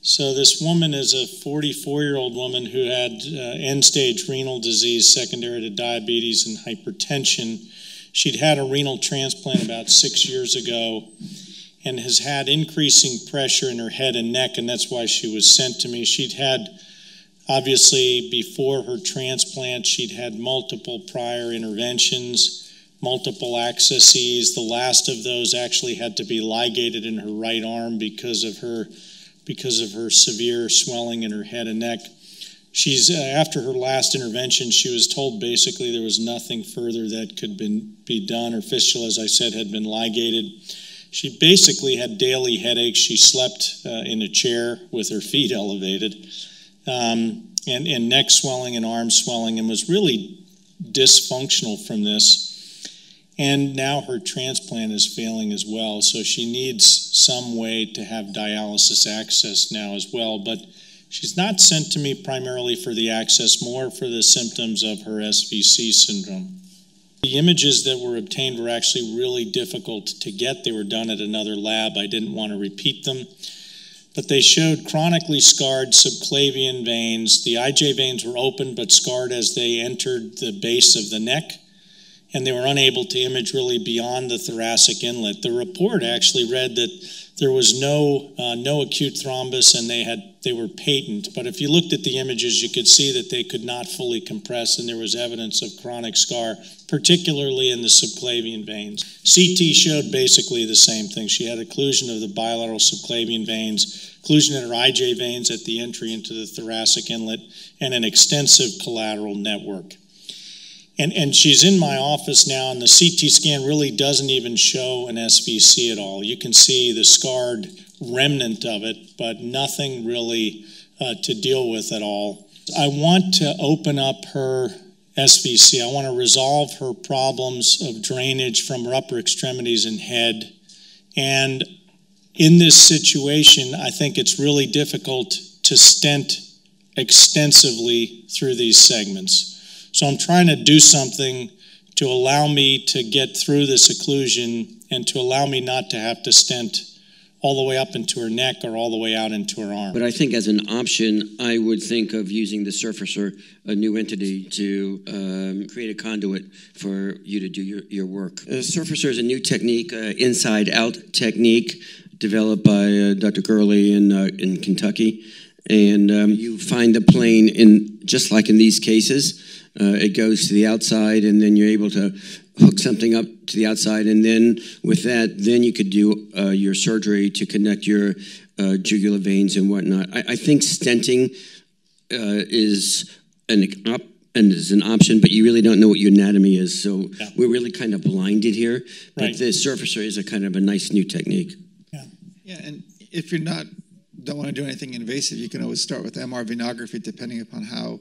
So this woman is a 44-year-old woman who had end-stage renal disease secondary to diabetes and hypertension. She'd had a renal transplant about 6 years ago and has had increasing pressure in her head and neck, and that's why she was sent to me. She'd had, obviously, before her transplant, she'd had multiple prior interventions, multiple accesses. The last of those actually had to be ligated in her right arm because of her severe swelling in her head and neck. She's after her last intervention, she was told basically there was nothing further that could be done. Her fistula, as I said, had been ligated. She basically had daily headaches. She slept in a chair with her feet elevated, and neck swelling and arm swelling, and was really dysfunctional from this. And now her transplant is failing as well, so she needs some way to have dialysis access now as well. But she's not sent to me primarily for the access, more for the symptoms of her SVC syndrome. The images that were obtained were actually really difficult to get. They were done at another lab. I didn't want to repeat them. But they showed chronically scarred subclavian veins. The IJ veins were open but scarred as they entered the base of the neck, and they were unable to image really beyond the thoracic inlet. The report actually read that there was no acute thrombus and they were patent, but if you looked at the images, you could see that they could not fully compress, and there was evidence of chronic scar, particularly in the subclavian veins. CT showed basically the same thing. She had occlusion of the bilateral subclavian veins, occlusion in her IJ veins at the entry into the thoracic inlet, and an extensive collateral network. And she's in my office now, and the CT scan really doesn't even show an SVC at all. You can see the scarred remnant of it, but nothing really to deal with at all. I want to open up her SVC. I want to resolve her problems of drainage from her upper extremities and head. And in this situation, I think it's really difficult to stent extensively through these segments. So I'm trying to do something to allow me to get through this occlusion and to allow me not to have to stent all the way up into her neck or all the way out into her arm. But I think as an option, I would think of using the surfacer, a new entity, to create a conduit for you to do your work. Surfacer is a new technique, inside-out technique, developed by Dr. Gurley in Kentucky. And you find the plane, just like in these cases, it goes to the outside, and then you're able to hook something up to the outside, and then with that, then you could do your surgery to connect your jugular veins and whatnot. I think stenting is an option, but you really don't know what your anatomy is, so yeah. We're really kind of blinded here. But right. The surfacer is a kind of a nice new technique. Yeah, and if you're don't want to do anything invasive, you can always start with MR venography, depending upon how,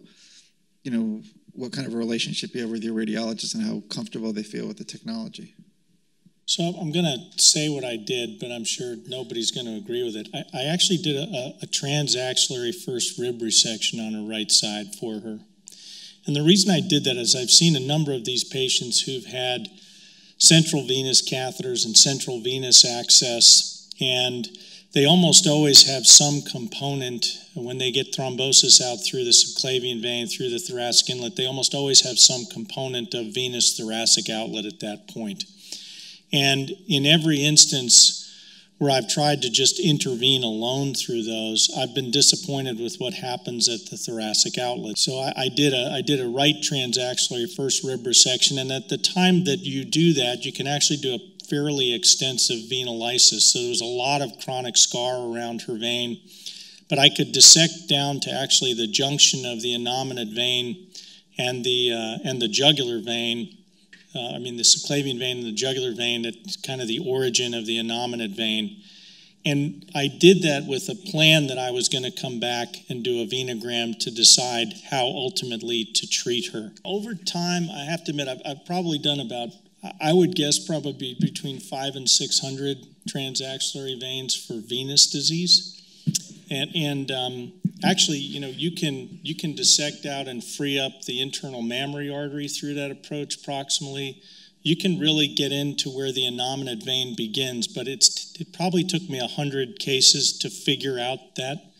what kind of a relationship you have with your radiologist and how comfortable they feel with the technology. So I'm going to say what I did, but I'm sure nobody's going to agree with it. I actually did a transaxillary first rib resection on her right side for her. And the reason I did that is I've seen a number of these patients who've had central venous catheters and central venous access, and they almost always have some component, when they get thrombosis out through the subclavian vein, through the thoracic inlet, they almost always have some component of venous thoracic outlet at that point. And in every instance where I've tried to just intervene alone through those, I've been disappointed with what happens at the thoracic outlet. So I did a right transaxillary first rib resection, and at the time that you do that, you can actually do a fairly extensive venolysis. So there was a lot of chronic scar around her vein, but I could dissect down to actually the junction of the innominate vein and the jugular vein. The subclavian vein and the jugular vein at kind of the origin of the innominate vein. And I did that with a plan that I was going to come back and do a venogram to decide how ultimately to treat her. Over time, I have to admit, I've probably done about, I would guess probably between 500 and 600 transaxillary veins for venous disease. And actually, you can dissect out and free up the internal mammary artery through that approach proximally. You can really get into where the innominate vein begins, but it probably took me 100 cases to figure out that.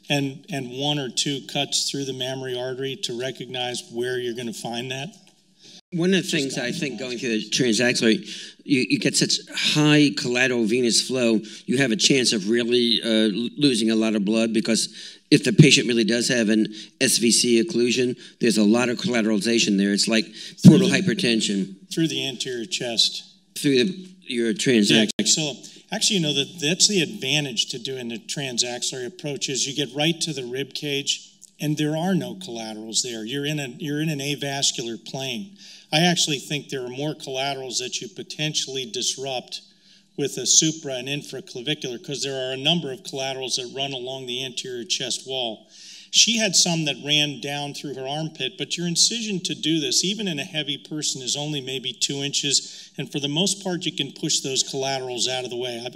and one or two cuts through the mammary artery to recognize where you're going to find that. One of the things I think going through the transaxillary, you get such high collateral venous flow, you have a chance of really losing a lot of blood, because if the patient really does have an SVC occlusion, there's a lot of collateralization there. It's like portal hypertension. Through the anterior chest. Through your transaxillary. Yeah, so actually, you know, that's the advantage to doing the transaxillary approach is you get right to the rib cage, and there are no collaterals there. You're in an avascular plane. I actually think there are more collaterals that you potentially disrupt with a supra and infraclavicular, because there are a number of collaterals that run along the anterior chest wall. She had some that ran down through her armpit, but your incision to do this, even in a heavy person, is only maybe 2 inches, and for the most part, you can push those collaterals out of the way.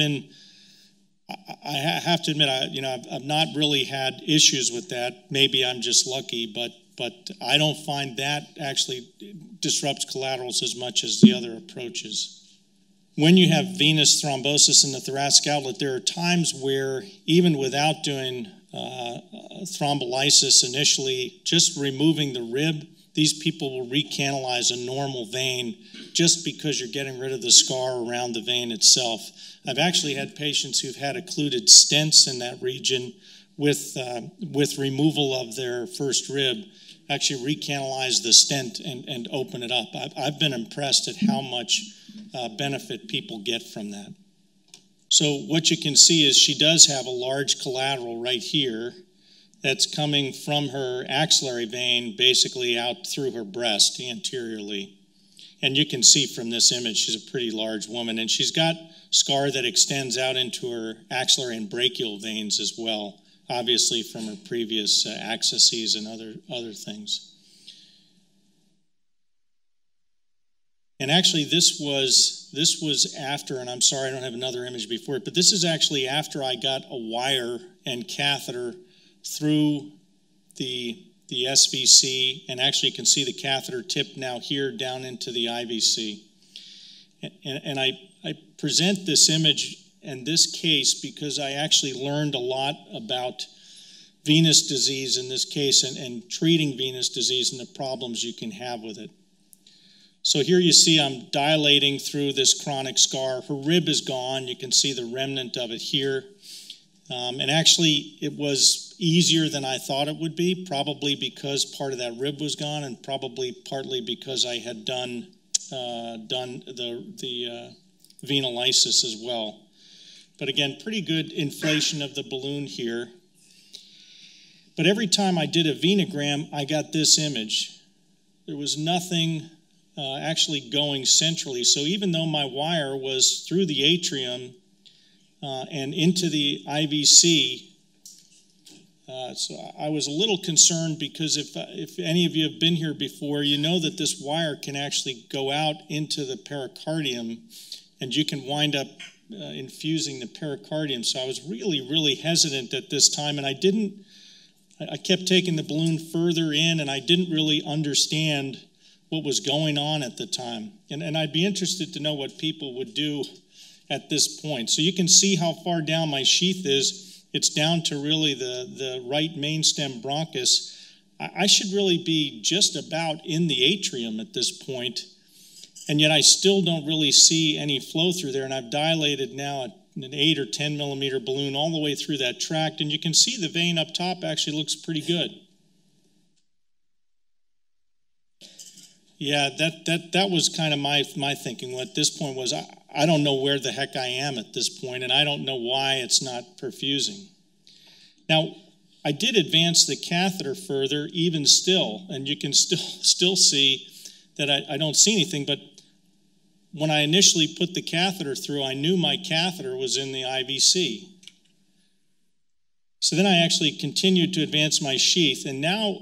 I have to admit, I've not really had issues with that. Maybe I'm just lucky, but I don't find that actually disrupts collaterals as much as the other approaches. When you have venous thrombosis in the thoracic outlet, there are times where, even without doing thrombolysis initially, just removing the rib, these people will recanalize a normal vein just because you're getting rid of the scar around the vein itself. I've actually had patients who've had occluded stents in that region with removal of their first rib, actually recanalize the stent and open it up. I've been impressed at how much benefit people get from that. So what you can see is she does have a large collateral right here that's coming from her axillary vein basically out through her breast anteriorly. And you can see from this image she's a pretty large woman, and she's got scar that extends out into her axillary and brachial veins as well, obviously from her previous accesses and other things. And actually this was after, and I'm sorry I don't have another image before it, but this is actually after I got a wire and catheter through the SVC, and actually you can see the catheter tip now here down into the IVC. And I present this image and this case because I actually learned a lot about venous disease in this case and treating venous disease and the problems you can have with it. So here you see I'm dilating through this chronic scar. Her rib is gone. You can see the remnant of it here. And actually, it was easier than I thought it would be, probably because part of that rib was gone, and probably partly because I had done the venalysis as well. But again, pretty good inflation of the balloon here. But every time I did a venogram, I got this image. There was nothing actually going centrally. So even though my wire was through the atrium and into the IVC, so I was a little concerned because if any of you have been here before, you know that this wire can actually go out into the pericardium, and you can wind up infusing the pericardium. So I was really, really hesitant at this time, and I kept taking the balloon further in, and I didn't really understand what was going on at the time. And I'd be interested to know what people would do at this point. So you can see how far down my sheath is. It's down to really the right mainstem bronchus. I should really be just about in the atrium at this point, and yet I still don't really see any flow through there, and I've dilated now an 8 or 10 millimeter balloon all the way through that tract, and you can see the vein up top actually looks pretty good. Yeah, that was kind of my thinking at this point was I don't know where the heck I am at this point, and I don't know why it's not perfusing. Now, I did advance the catheter further even still, and you can still see that I don't see anything, but when I initially put the catheter through, I knew my catheter was in the IVC. So then I actually continued to advance my sheath, and now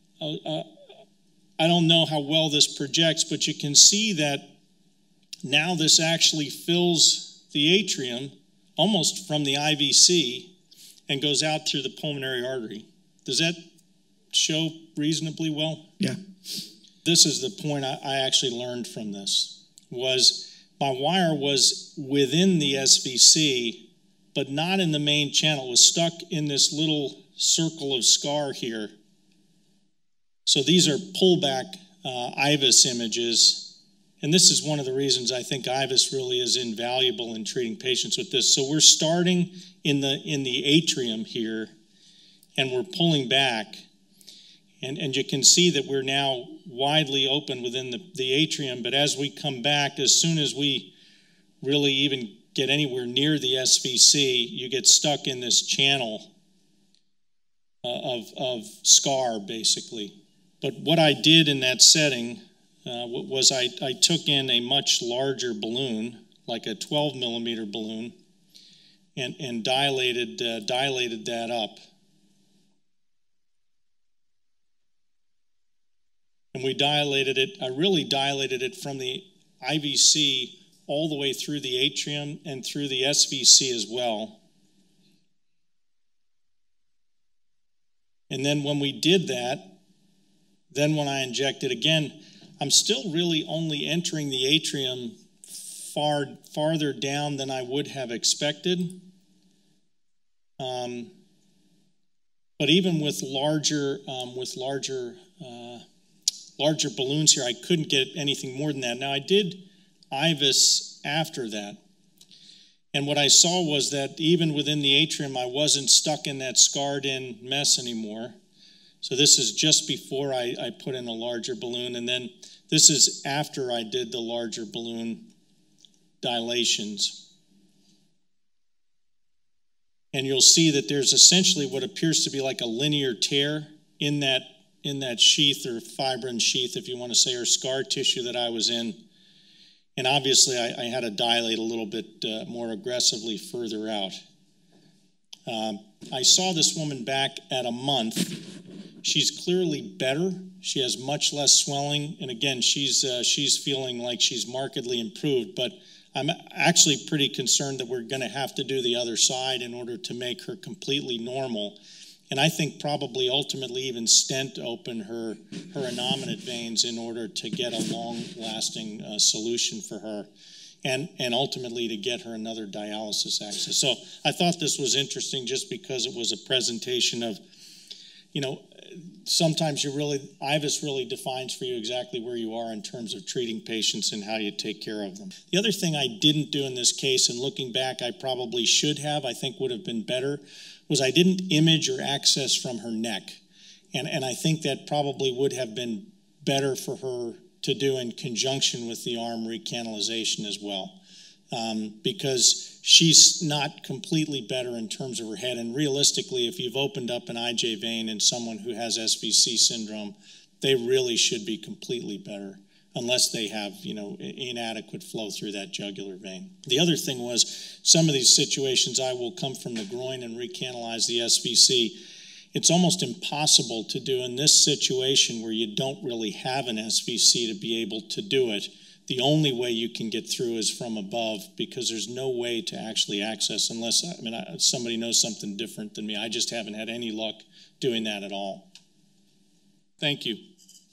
I don't know how well this projects, but you can see that now this actually fills the atrium almost from the IVC and goes out through the pulmonary artery. Does that show reasonably well? Yeah. This is the point I actually learned from this, was my wire was within the SVC, but not in the main channel. It was stuck in this little circle of scar here. So these are pullback IVUS images, and this is one of the reasons I think IVUS really is invaluable in treating patients with this. So we're starting in the atrium here, and we're pulling back, and you can see that we're now widely open within the atrium, but as we come back, as soon as we really even get anywhere near the SVC, you get stuck in this channel of scar, basically. But what I did in that setting was I took in a much larger balloon, like a 12 millimeter balloon, and dilated that up. And we dilated it, I really dilated it from the IVC all the way through the atrium and through the SVC as well. And then when we did that, then when I injected again, I'm still really only entering the atrium farther down than I would have expected. But even with larger balloons here, I couldn't get anything more than that. Now I did IVUS after that. And what I saw was that even within the atrium, I wasn't stuck in that scarred-in mess anymore. So this is just before I put in a larger balloon, and then this is after I did the larger balloon dilations. And you'll see that there's essentially what appears to be like a linear tear in that sheath, or fibrin sheath, if you want to say, or scar tissue that I was in. And obviously, I had to dilate a little bit more aggressively further out. I saw this woman back at a month. She's clearly better. She has much less swelling. And again, she's feeling like she's markedly improved. But I'm actually pretty concerned that we're going to have to do the other side in order to make her completely normal. And I think probably ultimately even stent open her innominate veins in order to get a long-lasting solution for her, and ultimately to get her another dialysis access. So I thought this was interesting just because it was a presentation of, sometimes IVUS really defines for you exactly where you are in terms of treating patients and how you take care of them. The other thing I didn't do in this case, and looking back I probably should have, I think would have been better, was I didn't image or access from her neck. And I think that probably would have been better for her to do in conjunction with the arm recanalization as well. Because she's not completely better in terms of her head. And realistically, if you've opened up an IJ vein in someone who has SVC syndrome, they really should be completely better, unless they have, inadequate flow through that jugular vein. The other thing was, some of these situations I will come from the groin and recanalize the SVC. It's almost impossible to do in this situation where you don't really have an SVC to be able to do it. The only way you can get through is from above, because there's no way to actually access unless, somebody knows something different than me. I just haven't had any luck doing that at all. Thank you.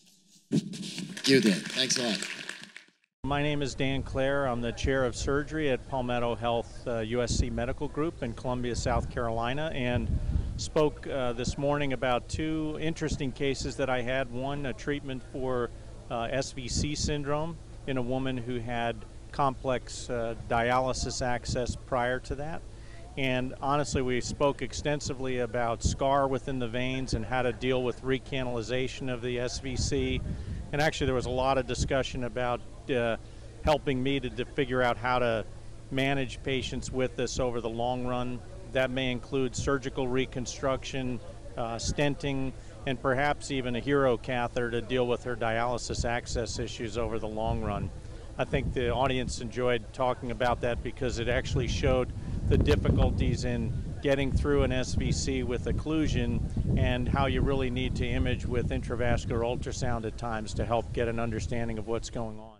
You did. Thanks a lot. My name is Dan Clair. I'm the chair of surgery at Palmetto Health USC Medical Group in Columbia, South Carolina, and spoke this morning about two interesting cases that I had. One, a treatment for SVC syndrome in a woman who had complex dialysis access prior to that. And honestly, we spoke extensively about scar within the veins and how to deal with recanalization of the SVC. And actually, there was a lot of discussion about helping me to figure out how to manage patients with this over the long run. That may include surgical reconstruction, stenting, and perhaps even a hero catheter to deal with her dialysis access issues over the long run. I think the audience enjoyed talking about that because it actually showed the difficulties in getting through an SVC with occlusion and how you really need to image with intravascular ultrasound at times to help get an understanding of what's going on.